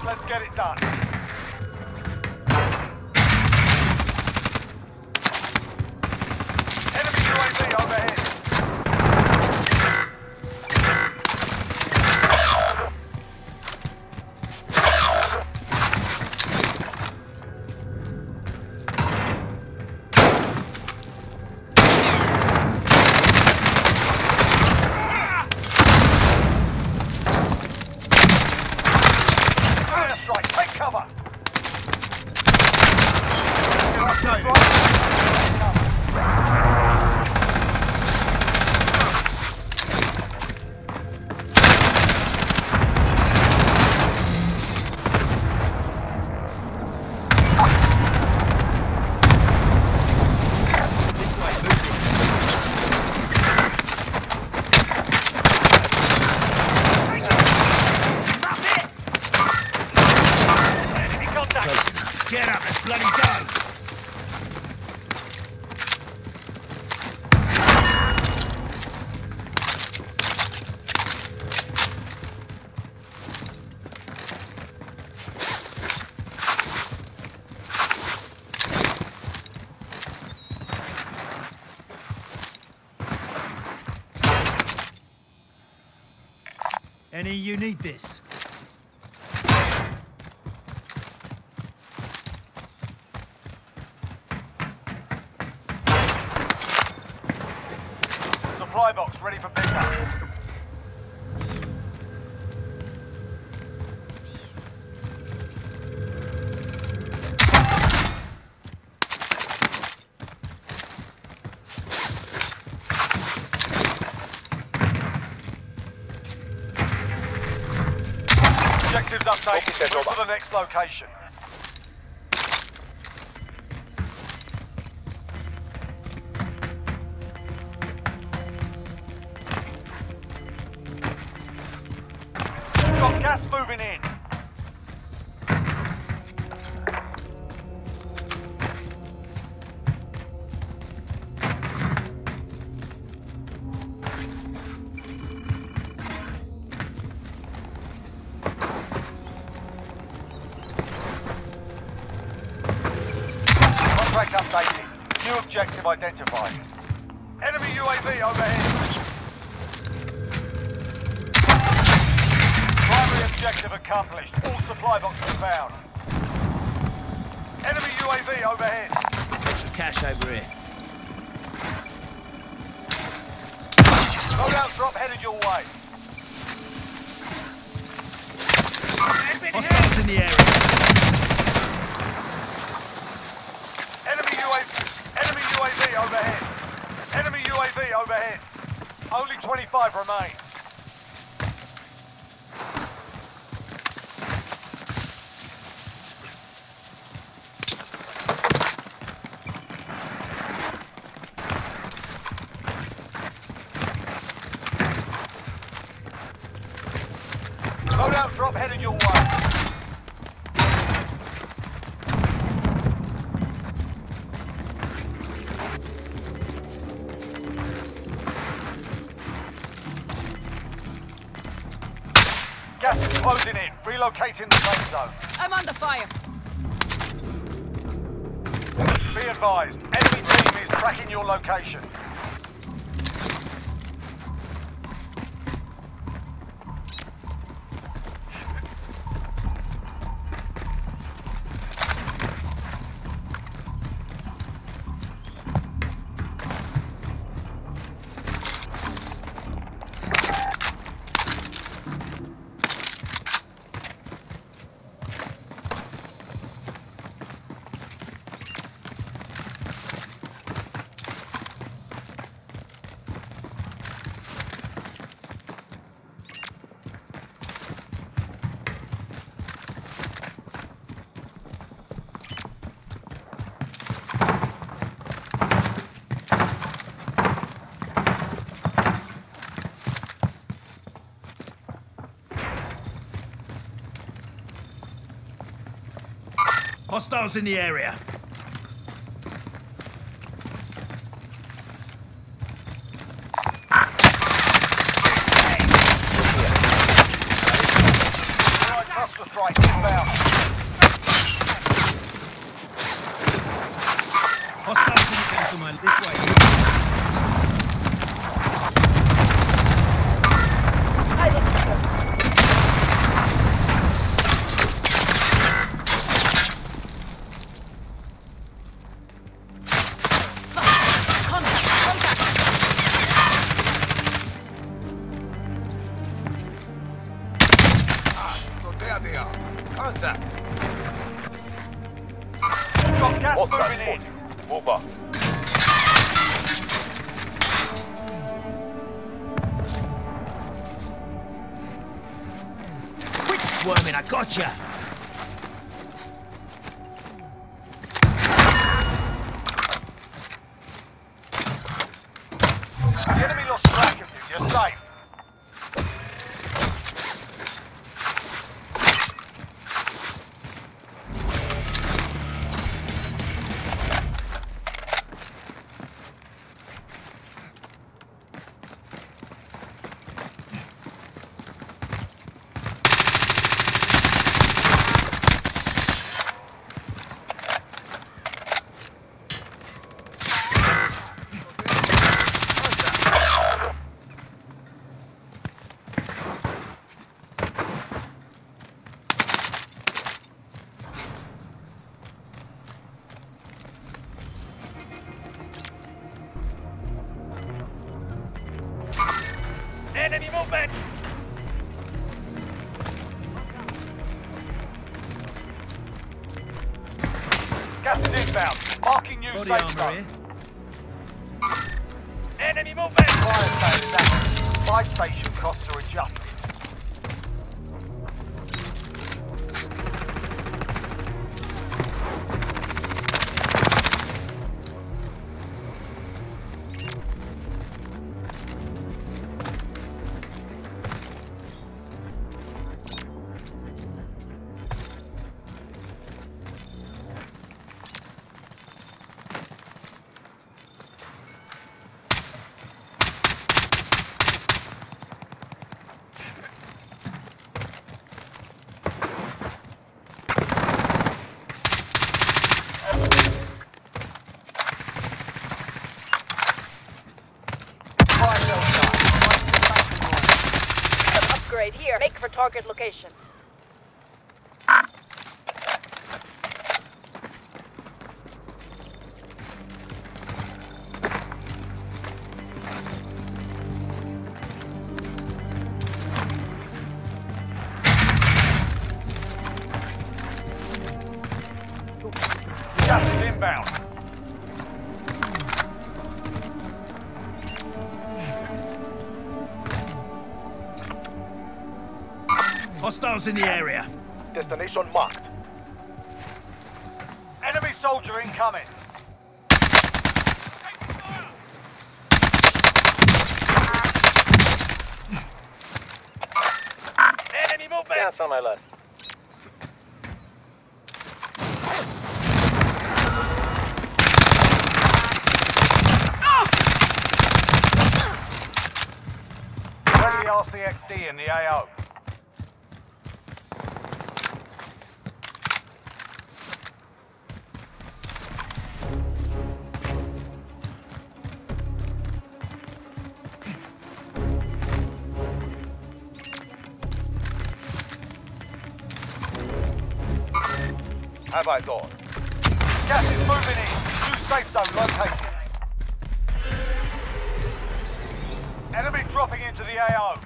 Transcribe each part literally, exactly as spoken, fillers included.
Let's get it done. Enemy U A V overhead. Cover! Get up, let's bloody go! Any you need this? Supply box ready for pickup. Objectives updated. Move to the next location. Got gas moving in. Contract updated. New objective identified. Enemy U A V overhead. Objective accomplished. All supply boxes found. Enemy U A V overhead. There's some cash over here. Loadout drop headed your way. Hostiles in the area. Enemy U A V. Enemy U A V overhead. Enemy U A V overhead. Only twenty-five remain. Loadout drop headed your way. Gas is closing in. Relocating the safe zone. I'm under fire. Be advised, enemy team is tracking your location. Hostiles in the area. Cluster strike inbound. Hostiles in the cancel mine. This way. So there they are. Contact. Got gas moving in. Move up. Quit squirming, I gotcha! The enemy lost track of you. You're safe. Enemy movement! Gas is inbound. Marking new Body safe armor zone. here. Enemy movement! Fire sales active. Buy station costs are adjusted. Fire sales site. Upgrade here. Make for target location. Gas is inbound. Hostiles in the area. Destination marked. Enemy soldier incoming. Enemy movement! Cancel my left. Friendly R C X D in the A O. Have I gone? Gas is moving in. New safe zone located. Enemy dropping into the A O.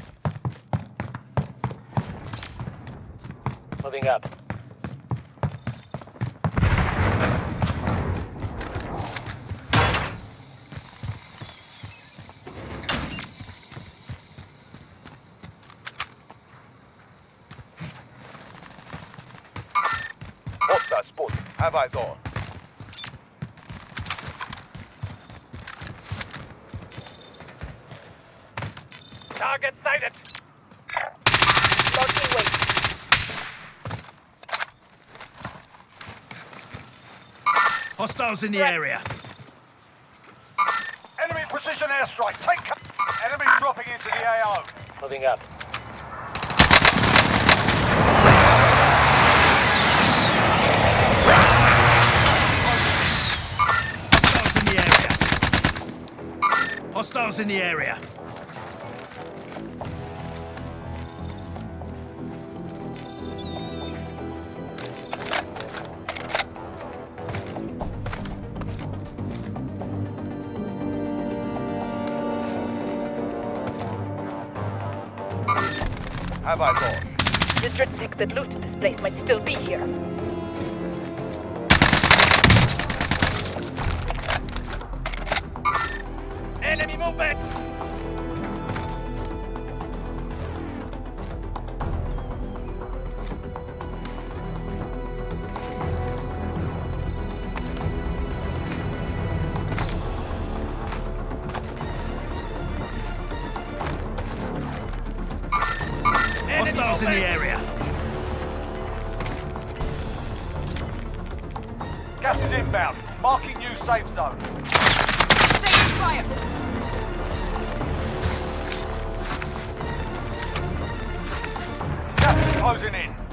Moving up. Hostile spot. Have I gone? Target sighted! Launching weight. Hostiles in the area. Enemy precision airstrike. Take cover. Enemy dropping into the A O. Moving up. Hostiles in the area. Have eyes on. The Dritzik that looted this place might still be here. Enemy movement! Hostiles in the area. Gas is inbound. Marking new safe zone. Taking fire! Gas is closing in.